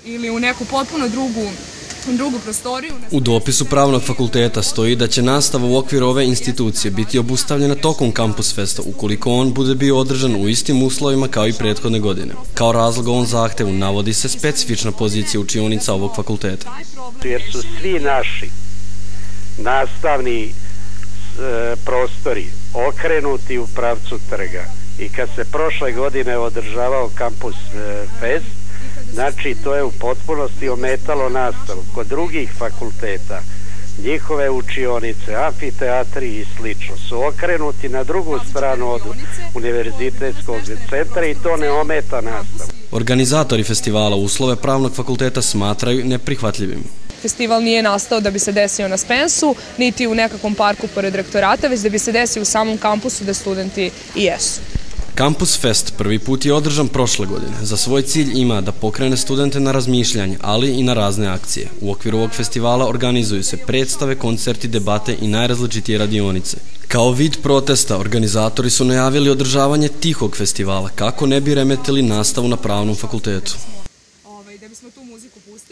ili u neku potpuno drugu prostoriju. U dopisu Pravnog fakulteta stoji da će nastava u okviru ove institucije biti obustavljena tokom Kampus Festa ukoliko on bude bio održan u istim uslovima kao i prethodne godine. Kao razlog ovom zahtevu navodi se specifična pozicija učionica ovog fakulteta. Jer su svi naši nastavni prostori okrenuti u pravcu trga i kad se prošle godine održavao Kampus Fest, znači to je u potpunosti ometalo nastavu. Kod drugih fakulteta njihove učionice, amfiteatri i slično su okrenuti na drugu stranu od univerzitetskog centra i to ne ometa nastavu. Organizatori festivala uslove Pravnog fakulteta smatraju neprihvatljivim. Festival nije nastao da bi se desio na Spensu, niti u nekakvom parku pored rektorata, već da bi se desio u samom kampusu gde studenti i jesu. Kampus Fest prvi put je održan prošle godine. Za svoj cilj ima da pokrene studente na razmišljanje, ali i na razne akcije. U okviru ovog festivala organizuju se predstave, koncerti, debate i najrazličitije radionice. Kao vid protesta, organizatori su najavili održavanje tihog festivala, kako ne bi remetili nastavu na Pravnom fakultetu. Da bismo tu muziku pustili.